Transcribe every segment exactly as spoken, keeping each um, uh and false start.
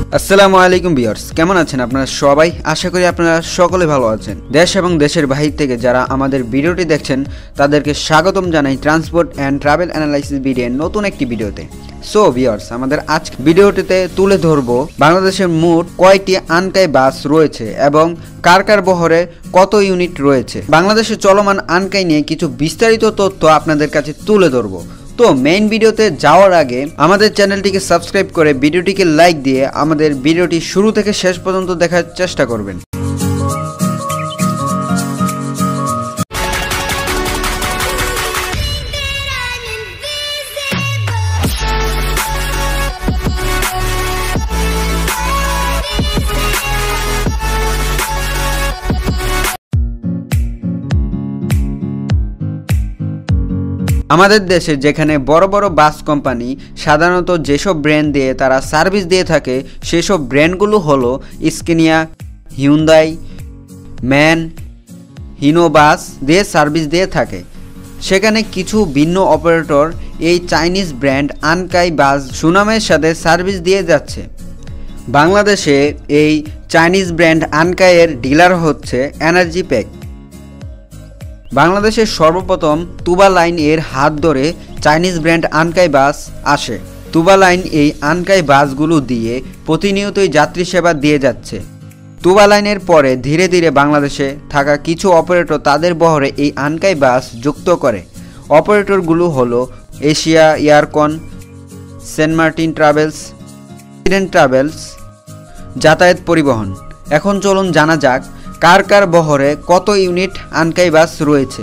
আসসালামু আলাইকুম ভিউয়ার্স, কেমন আছেন আপনারা সবাই? আশা করি আপনারা সকলে ভালো আছেন। দেশ এবং দেশের বাহির থেকে যারা আমাদের ভিডিওটি দেখছেন তাদেরকে স্বাগতম জানাই ট্রান্সপোর্ট অ্যান্ড ট্রাভেল অ্যানালাইসিস ভিডিওর নতুন একটি ভিডিওতে। সো ভিউয়ার্স, আমাদের আজকে ভিডিওটিতে তুলে ধরবো বাংলাদেশের মোট কয়টি আনকাই বাস রয়েছে এবং কার কার বহরে কত ইউনিট রয়েছে। বাংলাদেশে চলমান আনকাই নিয়ে কিছু বিস্তারিত তথ্য আপনাদের কাছে তুলে ধরবো। তো মেইন ভিডিওতে যাওয়ার আগে আমাদের চ্যানেলটিকে সাবস্ক্রাইব করে ভিডিওটিকে লাইক দিয়ে আমাদের ভিডিওটি শুরু থেকে শেষ পর্যন্ত দেখার চেষ্টা করবেন। আমাদের দেশে যেখানে বড় বড় বাস কোম্পানি সাধারণত যেসব ব্র্যান্ড দিয়ে তারা সার্ভিস দিয়ে থাকে সেসব ব্র্যান্ডগুলো হলো Scania, Hyundai, MAN, Hino bus দিয়ে সার্ভিস দিয়ে থাকে। সেখানে কিছু ভিন্ন অপারেটর এই চাইনিজ ব্র্যান্ড আনকাই বাস সুনামের সাথে সার্ভিস দিয়ে যাচ্ছে। বাংলাদেশে এই চাইনিজ ব্র্যান্ড আনকাইয়ের ডিলার হচ্ছে এনার্জি প্যাক। বাংলাদেশের সর্বপ্রথম তুবা লাইন এর হাত ধরে চাইনিজ ব্র্যান্ড আনকাই বাস আসে। তুবা লাইন এই আনকাই বাসগুলো দিয়ে প্রতিনিয়তই যাত্রী সেবা দিয়ে যাচ্ছে। তুবা লাইনের পরে ধীরে ধীরে বাংলাদেশে থাকা কিছু অপারেটর তাদের বহরে এই আনকাই বাস যুক্ত করে। অপারেটরগুলো হলো Asia Aircon, Saint Martin Travels, President Travels, যাতায়াত পরিবহন। এখন চলুন জানা যাক কার কার বহরে কত ইউনিট আনকাই বাস রয়েছে।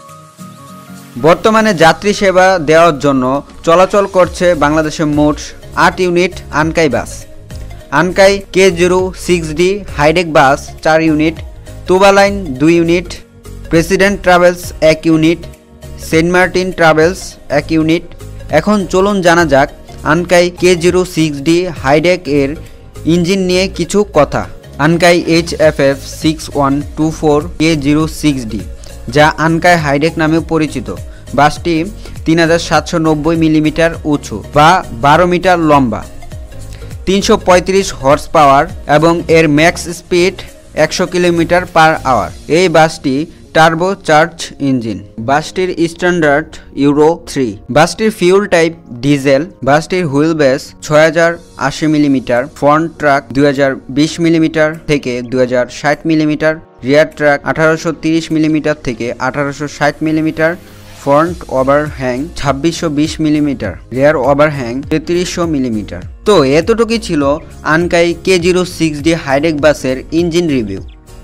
বর্তমানে যাত্রী সেবা দেওয়ার জন্য চলাচল করছে বাংলাদেশে মোট আট unit Ankai bus. Ankai K zero six D highdeck bus চার ইউনিট, তুবা লাইন দুই ইউনিট, প্রেসিডেন্ট ট্রাভেলস এক ইউনিট, সেন্ট মার্টিন ট্রাভেলস এক ইউনিট। এখন চলুন জানা যাক Ankai K zero six D highdeck এর ইঞ্জিন নিয়ে কিছু কথা। Ankai H F F six one two four K zero six D, যা আনকাই হাইডেক নামেও পরিচিত। বাসটি তিন হাজার সাতশো নব্বই মিলিমিটার উঁচু বা বারো মিটার লম্বা, তিনশো পঁয়ত্রিশ হর্স পাওয়ার এবং এর ম্যাক্স স্পিড একশো কিলোমিটার পার আওয়ার। এই বাসটি টার্বো চার্জ ইঞ্জিন। বাসটির স্ট্যান্ডার্ড ইউরো থ্রি। বাসটির ফিউল টাইপ ডিজেল। বাসটির হুইল বেস ছয় হাজার আশি মিলিমিটার, ফ্রন্ট ট্রাক দুই হাজার বিশ মিলিমিটার থেকে দুই হাজার ষাট মিলিমিটার, রিয়ার ট্রাক আঠারোশো তিরিশ মিলিমিটার থেকে আঠারোশো ষাট মিলিমিটার, ফ্রন্ট ওভারহ্যাং ছাব্বিশশো বিশ মিলিমিটার, রিয়ার ওভারহ্যাং তেত্রিশশো মিলিমিটার। তো এতটুকুই ছিল Ankai K zero six D highdeck বাসের engine review.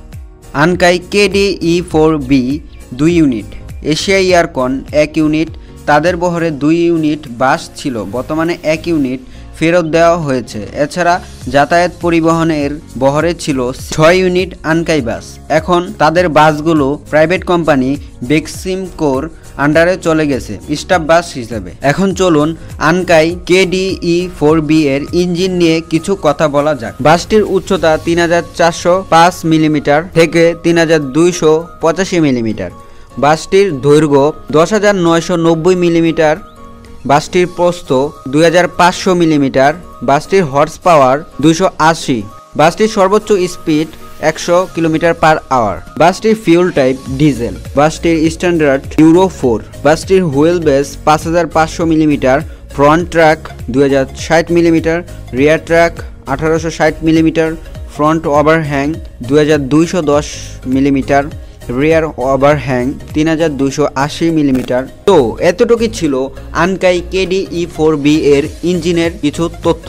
Ankai K D E four B দুই ইউনিট, এশিয়া এয়ারকন এক ইউনিট। তাদের বহরে দুই ইউনিট বাস ছিল, বর্তমানে এক ইউনিট ফেরত দেওয়া হয়েছে। এছাড়া যাতায়াত পরিবহনের বহরে ছিল ছয় ইউনিট আনকাই বাস। এখন তাদের বাসগুলো প্রাইভেট কোম্পানি বেক্সিমকোর আন্ডারে চলে গেছে স্টাফ বাস হিসেবে। এখন চলুন Ankai K D E four B এর ইঞ্জিন নিয়ে কিছু কথা বলা যাক। বাসটির উচ্চতা তিন হাজার চারশো পাঁচ মিলিমিটার থেকে তিন হাজার দুইশো পঁচাশি মিলিমিটার। বাসটির দৈর্ঘ্য দশ হাজার নয়শো নব্বই মিলিমিটার। বাসটির প্রস্থ দুই হাজার পাঁচশো মিলিমিটার। বাসটির হর্স পাওয়ার দুইশো আশি। বাসটির সর্বোচ্চ স্পিড একশো কিলোমিটার পার আওয়ার। বাসটির ফিউল টাইপ ডিজেল। বাসটির স্ট্যান্ডার্ড ইউরো ফোর। বাসটির হুইল বেস পাঁচ হাজার পাঁচশো মিলিমিটার, ফ্রন্ট ট্রাক দুই হাজার ষাট মিলিমিটার, রিয়ার ট্রাক আঠারোশো ষাট মিলিমিটার, ফ্রন্ট ওভারহ্যাং দুই হাজার দুইশো দশ মিলিমিটার, রিয়ার ওভারহ্যাং তিন হাজার দুইশো আশি মিলিমিটার। তো এতটুকুই ছিল Ankai K D E four B এর ইঞ্জিনের কিছু তথ্য।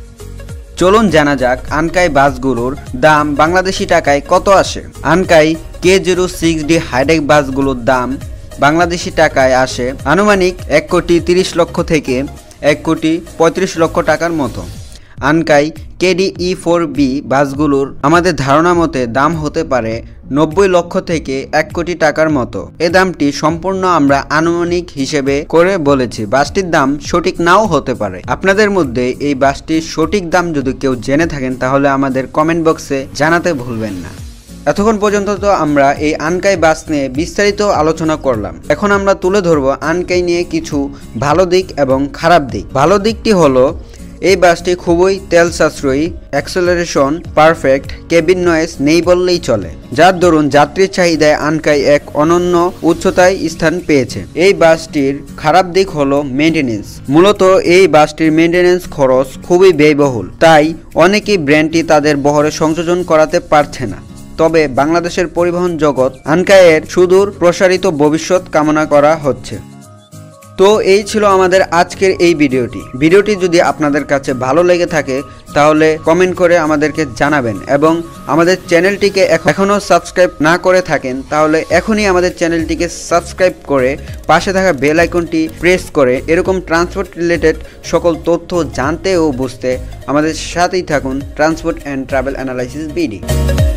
চলুন জানা যাক আনকাই বাসগুলোর দাম বাংলাদেশি টাকায় কত আসে। Ankai K zero six D highdeck বাসগুলোর দাম বাংলাদেশি টাকায় আসে আনুমানিক এক কোটি তিরিশ লক্ষ থেকে এক কোটি পঁয়ত্রিশ লক্ষ টাকার মতো। Ankai K D E four B বাসগুলোর আমাদের ধারণা মতে দাম হতে পারে নব্বই লক্ষ থেকে এক কোটি টাকার মতো। এ দামটি সম্পূর্ণ আমরা আনুমানিক হিসেবে করে বলেছি, বাসটির দাম সঠিক নাও হতে পারে। আপনাদের মধ্যে এই বাসটির সঠিক দাম যদি কেউ জেনে থাকেন তাহলে আমাদের কমেন্ট বক্সে জানাতে ভুলবেন না। এতক্ষণ পর্যন্ত তো আমরা এই আনকাই বাস নিয়ে বিস্তারিত আলোচনা করলাম। এখন আমরা তুলে ধরব আনকাই নিয়ে কিছু ভালো দিক এবং খারাপ দিক। ভালো দিকটি হলো এই বাসটি খুবই তেল সাশ্রয়ী, অ্যাক্সেলারেশন পারফেক্ট, কেবিন নয়েজ নেই বললেই চলে, যার দরুন যাত্রীর চাহিদায় আনকাই এক অনন্য উচ্চতায় স্থান পেয়েছে। এই বাসটির খারাপ দিক হলো মেইনটেনেন্স। মূলত এই বাসটির মেইনটেনেন্স খরচ খুবই ব্যয়বহুল, তাই অনেকেই ব্র্যান্ডটি তাদের বহরে সংযোজন করাতে পারছে না। তবে বাংলাদেশের পরিবহন জগৎ আনকাইয়ের সুদূর প্রসারিত ভবিষ্যৎ কামনা করা হচ্ছে। তো এই ছিল আমাদের আজকের এই ভিডিওটি। ভিডিওটি যদি আপনাদের কাছে ভালো লেগে থাকে তাহলে কমেন্ট করে আমাদেরকে জানাবেন, এবং আমাদের চ্যানেলটিকে এখনও সাবস্ক্রাইব না করে থাকেন তাহলে এখনই আমাদের চ্যানেলটিকে সাবস্ক্রাইব করে পাশে থাকা বেল আইকনটি প্রেস করে এরকম ট্রান্সপোর্ট রিলেটেড সকল তথ্য জানতে ও বুঝতে আমাদের সাথেই থাকুন। Transport and travel analysis BD.